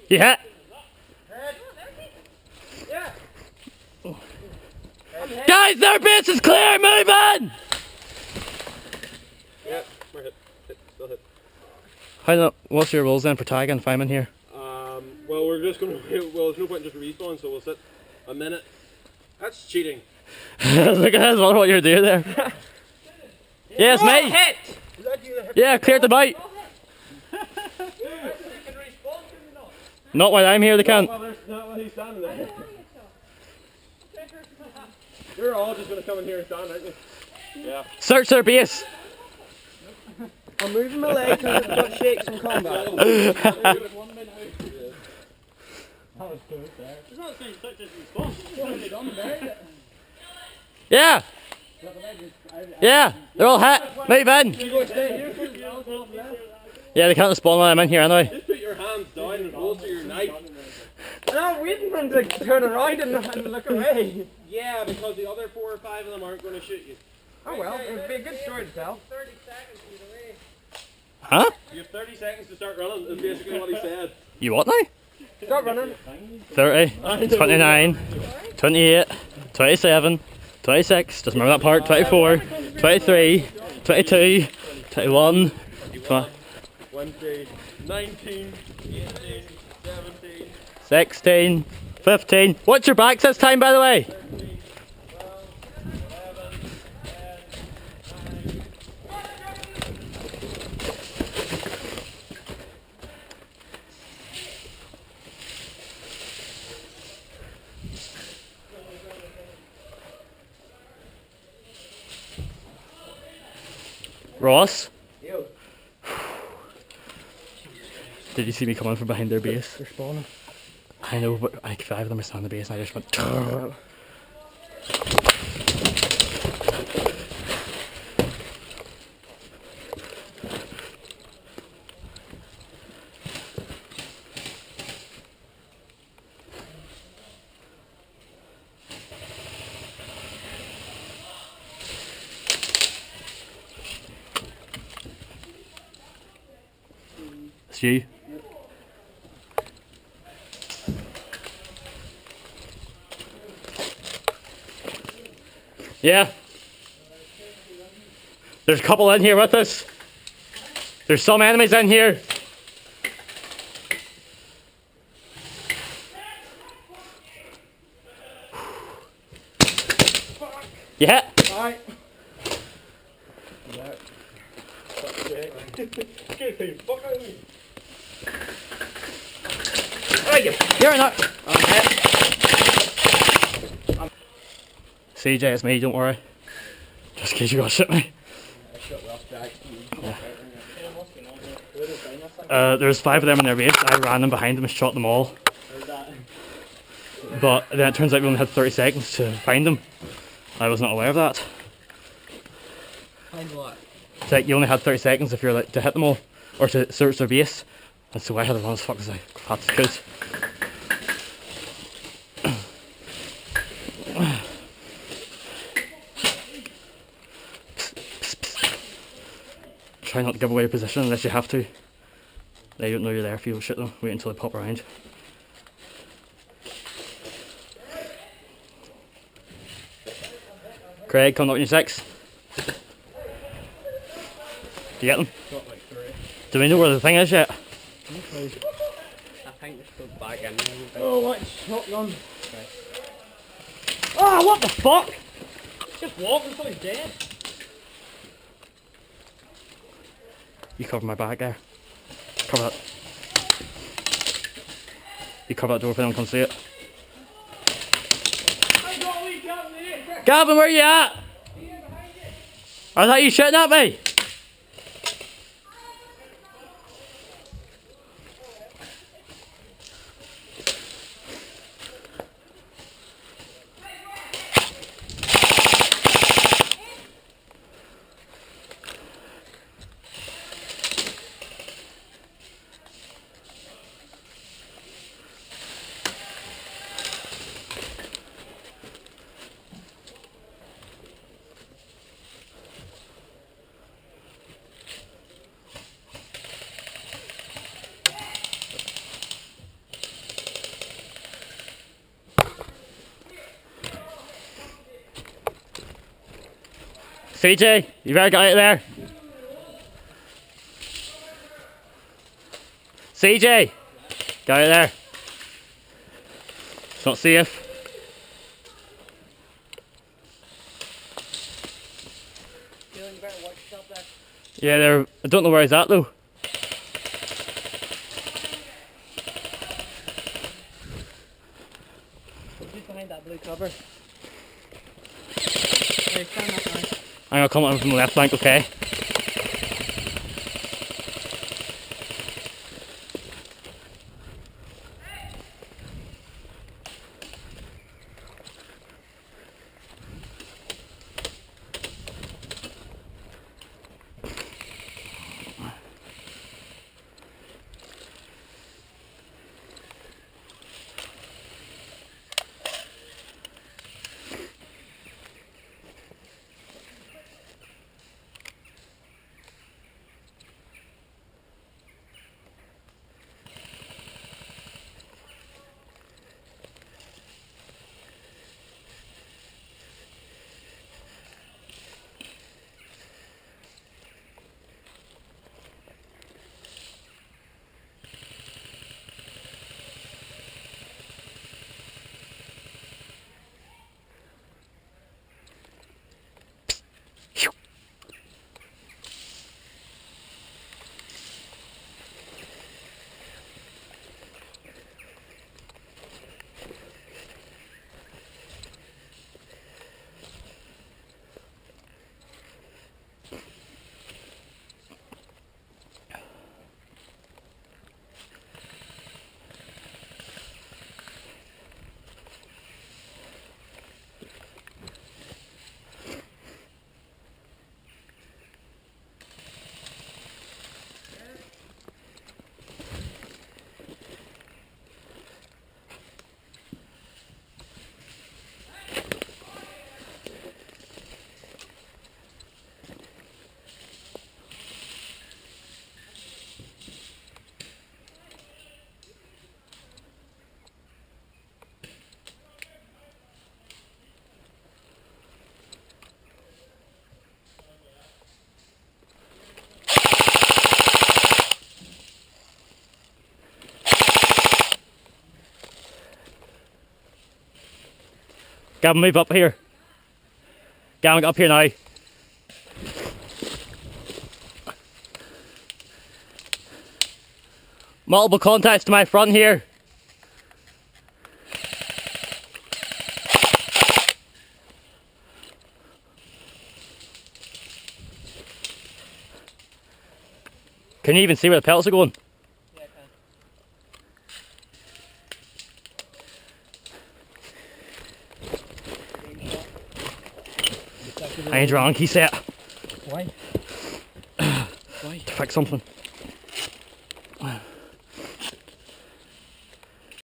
Yeah. Guys, their base is clear, move in! Yeah, we're hit. Still hit. What's your rules then for tagging if I'm in here? Well, we're just gonna. Well, there's no point in just respawn, so we'll sit a minute. That's cheating. Look at this, what you're doing there. Yes, me! Hit! Yeah, cleared the bite. Not while I'm here, they can't. Well, there's not when he's standing there. You're all just gonna come in here and stand, aren't you? Yeah. Search their base. I'm moving my legs and I've got shakes from combat. Yeah. Yeah, they're all hit. Move in. Yeah, they can't spawn while I'm in here anyway. Just put your hands down and holster your knife. I'm waiting for him to turn around and look away. Yeah, because the other 4 or 5 of them aren't going to shoot you. Oh well, it would be a good story to tell. Huh? You have 30 seconds to start running, is basically what he said. You what now? Start running. 30, 29, 28, 27, 26, just remember that part, 24, 23, 22, 21, 20, 19, 18, 17, 16, 15. What's your back this time, by the way? 13, 12, 11, 10, 9. Ross? Yo. Did you see me coming from behind their base? They're spawning. I know, but like 5 of them are still on the base and I just went It's you. Yeah. There's a couple in here with us. There's some enemies in here. Yeah. Alright. You're not. CJ, it's me, don't worry. Just in case you got shit me. There's 5 of them in their base. I ran them behind them and shot them all. But then it turns out we only had 30 seconds to find them. I was not aware of that. Find what? It's like you only had 30 seconds if you're like to hit them all or to search their base. And so I had to run as fuck as I could. Try not to give away your position unless you have to. They don't know you're there if you shit them. Wait until they pop around. Craig, come up in your 6. Do you get them? Got like 3. Do we know where the thing is yet? I think they're still back in there. Oh, what shotgun? Oh, what the fuck? Just walk until he's dead. You cover my back there. Cover that. You cover that door if anyone can see it. Gavin, where you at? I thought you shooting at me. CJ, you better get out of there. CJ, get out of there. It's not safe. Yeah, there. I don't know where he's at though. He's behind that blue cover. Right, stand up now. I'm gonna come on from the left flank, okay? Gavin, move up here. Gavin, get up here now. Multiple contacts to my front here. Can you even see where the pellets are going? Yeah, I can. I ain't drunk, he said. Why? Why? To fix something.